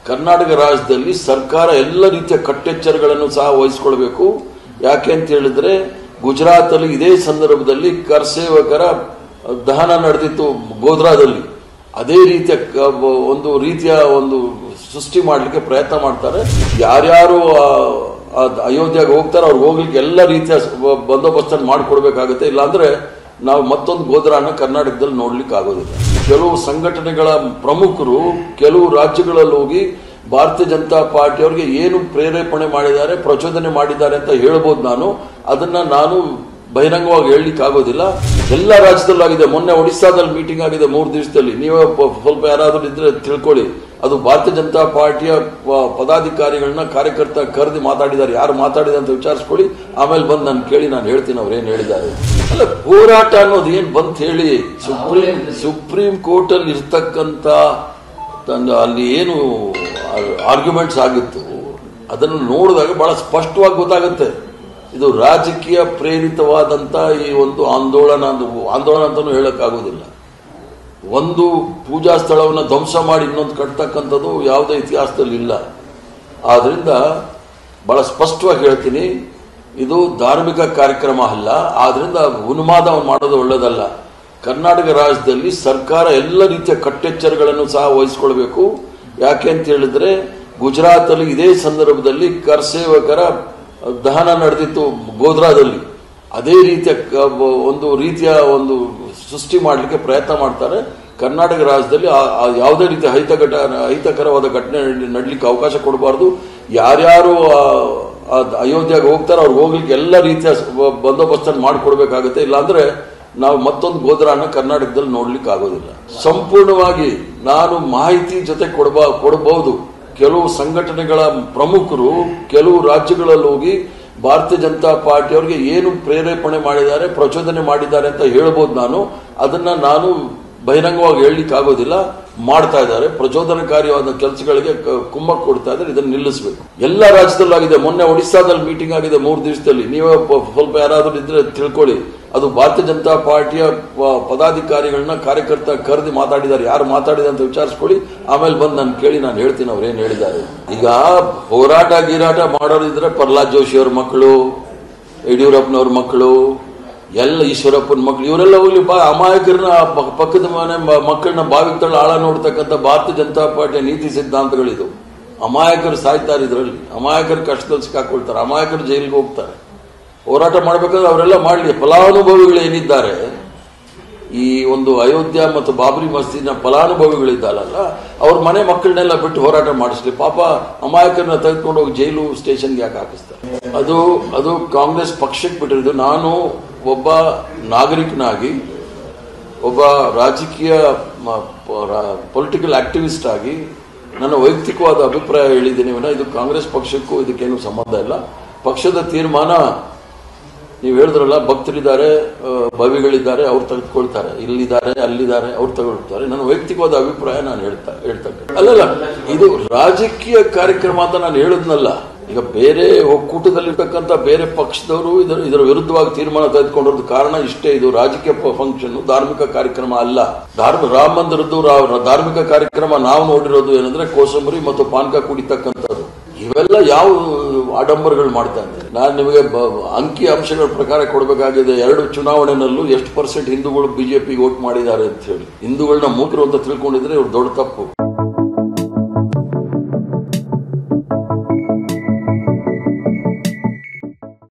ಕರ್ನಾಟಕ ರಾಜ್ಯದಲ್ಲಿ ಸರ್ಕಾರ ಎಲ್ಲ ರೀತಿಯ ಕಟ್ಟೆಚ್ಚರಗಳನ್ನು ಸಹ ವಹಿಸಿಕೊಳ್ಳಬೇಕು. ಯಾಕೆ ಅಂತ ಹೇಳಿದ್ರೆ ಗುಜರಾತ್ ಅಲ್ಲಿ ಇದೇ ಸಂದರ್ಭದಲ್ಲಿ ಕರ್ಸೇವಕರ ದಹನ ನಡೆದಿತ್ತು ಗೋಧ್ರಾದಲ್ಲಿ. ಅದೇ ರೀತಿಯ ಒಂದು ಸೃಷ್ಟಿ ಮಾಡಲಿಕ್ಕೆ ಪ್ರಯತ್ನ ಮಾಡ್ತಾರೆ. ಯಾರ್ಯಾರು ಅಯೋಧ್ಯೆಗೆ ಹೋಗ್ತಾರೆ ಅವ್ರಿಗೆ ಹೋಗ್ಲಿಕ್ಕೆ ಎಲ್ಲ ರೀತಿಯ ಬಂದೋಬಸ್ತನ್ನು ಮಾಡಿಕೊಡ್ಬೇಕಾಗುತ್ತೆ. ಇಲ್ಲಾಂದ್ರೆ ನಾವು ಮತ್ತೊಂದು ಗೋಧ್ರಾನ ಕರ್ನಾಟಕದಲ್ಲಿ ನೋಡ್ಲಿಕ್ಕೆ ಆಗೋದಿಲ್ಲ. ಕೆಲವು ಸಂಘಟನೆಗಳ ಪ್ರಮುಖರು ಕೆಲವು ರಾಜ್ಯಗಳಲ್ಲಿ ಹೋಗಿ ಭಾರತೀಯ ಜನತಾ ಪಾರ್ಟಿಯವರಿಗೆ ಏನು ಪ್ರೇರೇಪಣೆ ಮಾಡಿದ್ದಾರೆ, ಪ್ರಚೋದನೆ ಮಾಡಿದ್ದಾರೆ ಅಂತ ಹೇಳ್ಬೋದು. ಅದನ್ನ ನಾನು ಬಹಿರಂಗವಾಗಿ ಹೇಳಲಿಕ್ಕೆ ಆಗೋದಿಲ್ಲ. ಎಲ್ಲ ರಾಜ್ಯದಲ್ಲೂ ಆಗಿದೆ. ಮೊನ್ನೆ ಒಡಿಸ್ಸಾದಲ್ಲಿ ಮೀಟಿಂಗ್ ಆಗಿದೆ 3 ದಿವಸದಲ್ಲಿ. ನೀವೇ ಸ್ವಲ್ಪ ಯಾರಾದ್ರೂ ಇದ್ರೆ ತಿಳ್ಕೊಳ್ಳಿ. ಅದು ಭಾರತೀಯ ಜನತಾ ಪಾರ್ಟಿಯ ಪದಾಧಿಕಾರಿಗಳನ್ನ ಕಾರ್ಯಕರ್ತ ಕರೆದು ಮಾತಾಡಿದ್ದಾರೆ. ಯಾರು ಮಾತಾಡಿದ ಅಂತ ವಿಚಾರಿಸ್ಕೊಳ್ಳಿ. ಆಮೇಲೆ ಬಂದು ನಾನು ಕೇಳಿ ನಾನು ಹೇಳ್ತೀನಿ ಅವ್ರು ಏನ್ ಹೇಳಿದ್ದಾರೆ. ಅಲ್ಲ, ಹೋರಾಟ ಅನ್ನೋದು ಏನ್ ಬಂತ ಹೇಳಿ ಸುಪ್ರೀಂ ಕೋರ್ಟ್ ಅಲ್ಲಿ ಇರ್ತಕ್ಕಂತ ಅಲ್ಲಿ ಏನು ಆರ್ಗ್ಯುಮೆಂಟ್ಸ್ ಆಗಿತ್ತು ಅದನ್ನು ನೋಡಿದಾಗ ಬಹಳ ಸ್ಪಷ್ಟವಾಗಿ ಗೊತ್ತಾಗುತ್ತೆ. ಇದು ರಾಜಕೀಯ ಪ್ರೇರಿತವಾದಂತ ಈ ಒಂದು ಆಂದೋಲನ ಅಂತಾನೂ ಹೇಳಕ್ಕಾಗೋದಿಲ್ಲ. ಒಂದು ಪೂಜಾ ಸ್ಥಳವನ್ನು ಧ್ವಂಸ ಮಾಡಿ ಇನ್ನೊಂದು ಕಟ್ತಕ್ಕಂಥದ್ದು ಯಾವುದೇ ಇತಿಹಾಸದಲ್ಲಿ ಇಲ್ಲ. ಆದ್ರಿಂದ ಬಹಳ ಸ್ಪಷ್ಟವಾಗಿ ಹೇಳ್ತೀನಿ, ಇದು ಧಾರ್ಮಿಕ ಕಾರ್ಯಕ್ರಮ ಅಲ್ಲ. ಆದ್ರಿಂದ ಉನ್ಮಾದ ಮಾಡೋದು ಒಳ್ಳೆಯದಲ್ಲ. ಕರ್ನಾಟಕ ರಾಜ್ಯದಲ್ಲಿ ಸರ್ಕಾರ ಎಲ್ಲ ರೀತಿಯ ಕಟ್ಟೆಚ್ಚರಗಳನ್ನು ಸಹ ವಹಿಸಿಕೊಳ್ಬೇಕು. ಯಾಕೆ ಅಂತ ಹೇಳಿದ್ರೆ ಗುಜರಾತ್ ಅಲ್ಲಿ ಇದೇ ಸಂದರ್ಭದಲ್ಲಿ ಕರ್ಸೇವಕರ ದಹನ ನಡೆದಿತ್ತು ಗೋಧ್ರಾದಲ್ಲಿ. ಅದೇ ರೀತಿಯ ಒಂದು ಸೃಷ್ಟಿ ಮಾಡಲಿಕ್ಕೆ ಪ್ರಯತ್ನ ಮಾಡ್ತಾರೆ. ಕರ್ನಾಟಕ ರಾಜ್ಯದಲ್ಲಿ ಯಾವುದೇ ರೀತಿಯ ಅಹಿತಕರವಾದ ಘಟನೆ ನಡಲಿಕ್ಕೆ ಅವಕಾಶ ಕೊಡಬಾರ್ದು. ಯಾರ್ಯಾರು ಅಯೋಧ್ಯೆಗೆ ಹೋಗ್ತಾರೆ ಅವ್ರಿಗೆ ಹೋಗ್ಲಿಕ್ಕೆ ಎಲ್ಲ ರೀತಿಯ ಬಂದೋಬಸ್ತನ್ನು ಮಾಡಿಕೊಡ್ಬೇಕಾಗುತ್ತೆ. ಇಲ್ಲಾಂದ್ರೆ ನಾವು ಮತ್ತೊಂದು ಗೋಧ್ರಾನ ಕರ್ನಾಟಕದಲ್ಲಿ ನೋಡ್ಲಿಕ್ಕೆ ಆಗೋದಿಲ್ಲ. ಸಂಪೂರ್ಣವಾಗಿ ನಾನು ಮಾಹಿತಿ ಜೊತೆ ಕೊಡಬಹುದು. ಕೆಲವು ಸಂಘಟನೆಗಳ ಪ್ರಮುಖರು ಕೆಲವು ರಾಜ್ಯಗಳಲ್ಲಿ ಹೋಗಿ ಭಾರತೀಯ ಜನತಾ ಪಾರ್ಟಿಯವರಿಗೆ ಏನು ಪ್ರೇರೇಪಣೆ ಮಾಡಿದ್ದಾರೆ, ಪ್ರಚೋದನೆ ಮಾಡಿದ್ದಾರೆ ಅಂತ ಹೇಳ್ಬೋದು. ಅದನ್ನ ನಾನು ಬಹಿರಂಗವಾಗಿ ಹೇಳಲಿಕ್ಕೆ ಆಗೋದಿಲ್ಲ. ಮಾಡ್ತಾ ಇದ್ದಾರೆ. ಪ್ರಚೋದನಕಾರಿಯಾದ ಕೆಲಸಗಳಿಗೆ ಕುಮ್ಮಕ್ಕು ಕೊಡ್ತಾ ಇದ್ದಾರೆ. ಇದನ್ನು ನಿಲ್ಲಿಸಬೇಕು. ಎಲ್ಲ ರಾಜ್ಯದಲ್ಲೂ ಆಗಿದೆ. ಮೊನ್ನೆ ಒಡಿಸ್ಸಾದಲ್ಲಿ ಮೀಟಿಂಗ್ ಆಗಿದೆ 3 ದಿವಸದಲ್ಲಿ. ನೀವೇ ಸ್ವಲ್ಪ ಯಾರಾದ್ರೂ ಇದ್ರೆ ತಿಳ್ಕೊಳ್ಳಿ. ಅದು ಭಾರತೀಯ ಜನತಾ ಪಾರ್ಟಿಯ ಪದಾಧಿಕಾರಿಗಳನ್ನ ಕಾರ್ಯಕರ್ತ ಕರೆದು ಮಾತಾಡಿದ್ದಾರೆ. ಯಾರು ಮಾತಾಡಿದ ಅಂತ ವಿಚಾರಿಸ್ಕೊಳ್ಳಿ. ಆಮೇಲೆ ಬಂದು ನಾನು ಕೇಳಿ ನಾನು ಹೇಳ್ತೀನಿ ಅವ್ರು ಏನ್ ಹೇಳಿದ್ದಾರೆ. ಈಗ ಹೋರಾಟ ಗೀರಾಟ ಮಾಡೋರಿದ್ರೆ ಪ್ರಹ್ಲಾದ್ ಜೋಶಿ ಅವ್ರ ಮಕ್ಕಳು, ಯಡಿಯೂರಪ್ಪನವ್ರ ಮಕ್ಕಳು, ಎಲ್ಲ ಈಶ್ವರಪ್ಪನ ಮಕ್ಕಳು, ಇವರೆಲ್ಲ ಹೋಗ್ಲಿ ಅಮಾಯಕರನ್ನ ಪಕ್ಕದ ಮನೆ ಮಕ್ಕಳನ್ನ ಬಾವಿಗೆ ತಳ್ಳ ಆಳ ನೋಡ್ತಕ್ಕಂಥ ಭಾರತೀಯ ಜನತಾ ಪಾರ್ಟಿಯ ನೀತಿ ಸಿದ್ಧಾಂತಗಳಿದು. ಅಮಾಯಕರು ಸಾಯ್ತಾರೆ ಇದರಲ್ಲಿ. ಅಮಾಯಕರು ಕಷ್ಟದಲ್ಲಿ ಸಿಕ್ಕಾಕೊಳ್ತಾರೆ. ಅಮಾಯಕರು ಜೈಲಿಗೆ ಹೋಗ್ತಾರೆ. ಹೋರಾಟ ಮಾಡಬೇಕಾದ್ರೆ ಅವರೆಲ್ಲ ಮಾಡಲಿ. ಫಲಾನುಭವಿಗಳು ಏನಿದ್ದಾರೆ, ಈ ಒಂದು ಅಯೋಧ್ಯ ಮತ್ತು ಬಾಬರಿ ಮಸ್ಜಿದ್ನ ಫಲಾನುಭವಿಗಳಿದ್ದಾರಲ್ಲ, ಅವ್ರ ಮನೆ ಮಕ್ಕಳನ್ನೆಲ್ಲ ಬಿಟ್ಟು ಹೋರಾಟ ಮಾಡಿಸ್ಲಿ. ಪಾಪ ಅಮಾಯಕರನ್ನ ತೆಗೆದುಕೊಂಡು ಹೋಗಿ ಜೈಲು ಸ್ಟೇಷನ್ಗೆ ಯಾಕೆ ಹಾಕಿಸ್ತಾರೆ? ಅದು ಕಾಂಗ್ರೆಸ್ ಪಕ್ಷಕ್ಕೆ ಬಿಟ್ಟಿರೋದು. ನಾನು ಒಬ್ಬ ನಾಗರಿಕನಾಗಿ, ಒಬ್ಬ ರಾಜಕೀಯ ಪೊಲಿಟಿಕಲ್ ಆಕ್ಟಿವಿಸ್ಟ್ ಆಗಿ ನನ್ನ ವೈಯಕ್ತಿಕವಾದ ಅಭಿಪ್ರಾಯ ಹೇಳಿದ್ದೀನಿ. ಇದು ಕಾಂಗ್ರೆಸ್ ಪಕ್ಷಕ್ಕೂ ಇದಕ್ಕೇನು ಸಂಬಂಧ ಇಲ್ಲ. ಪಕ್ಷದ ತೀರ್ಮಾನ, ನೀವು ಹೇಳಿದ್ರಲ್ಲ, ಭಕ್ತರಿದ್ದಾರೆ, ಭವಿಗಳಿದ್ದಾರೆ, ಅವ್ರು ತೆಗೆದುಕೊಳ್ತಾರೆ. ಇಲ್ಲಿದ್ದಾರೆ, ಅಲ್ಲಿದ್ದಾರೆ, ಅವ್ರು ತಗೊಳ್ತಾರೆ. ನನ್ನ ವೈಯಕ್ತಿಕವಾದ ಅಭಿಪ್ರಾಯ ನಾನು ಹೇಳ್ತಕ್ಕ ಅಲ್ಲಲ್ಲ, ಇದು ರಾಜಕೀಯ ಕಾರ್ಯಕ್ರಮ ಅಂತ ನಾನು ಹೇಳಿದ್ನಲ್ಲ. ಈಗ ಬೇರೆ ಒಕ್ಕೂಟದಲ್ಲಿರ್ತಕ್ಕಂಥ ಬೇರೆ ಪಕ್ಷದವರು ಇದರ ವಿರುದ್ಧವಾಗಿ ತೀರ್ಮಾನ ತೆಗೆದುಕೊಂಡಿರೋದು ಕಾರಣ ಇಷ್ಟೇ. ಇದು ರಾಜಕೀಯ ಫಂಕ್ಷನ್, ಧಾರ್ಮಿಕ ಕಾರ್ಯಕ್ರಮ ಅಲ್ಲ. ರಾಮ ಮಂದಿರದ್ದು ಧಾರ್ಮಿಕ ಕಾರ್ಯಕ್ರಮ ನಾವು ನೋಡಿರೋದು ಏನಂದ್ರೆ ಕೋಸಂಬರಿ ಮತ್ತು ಪಾನಕ ಕುಡಿತಕ್ಕಂಥದ್ದು. ಇವೆಲ್ಲ ಯಾವ ಆಡಂಬರಗಳು ಮಾಡ್ತಾ ಇದ್ದಾರೆ. ನಾನು ನಿಮಗೆ ಅಂಕಿ ಅಂಶಗಳ ಪ್ರಕಾರ ಕೊಡಬೇಕಾಗಿದೆ. 2 ಚುನಾವಣೆನಲ್ಲೂ ಎಷ್ಟು % ಹಿಂದೂಗಳು ಬಿಜೆಪಿ ವೋಟ್ ಮಾಡಿದ್ದಾರೆ ಅಂತ ಹೇಳಿ. ಹಿಂದೂಗಳನ್ನ ಮೂಕರು ಅಂತ ತಿಳ್ಕೊಂಡಿದ್ರೆ ಇವ್ರು ದೊಡ್ಡ ತಪ್ಪು.